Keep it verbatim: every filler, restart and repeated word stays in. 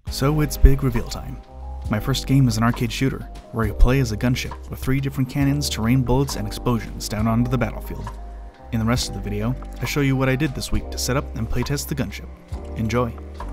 So it's big reveal time. My first game is an arcade shooter, where you play as a gunship with three different cannons to rain bullets and explosions down onto the battlefield. In the rest of the video, I show you what I did this week to set up and playtest the gunship. Enjoy!